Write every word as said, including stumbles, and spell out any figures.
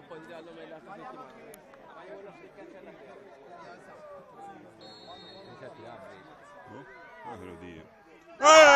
appoggiarlo nella settimana. Ma io voglio spiegare la No? Ah, ve lo dico.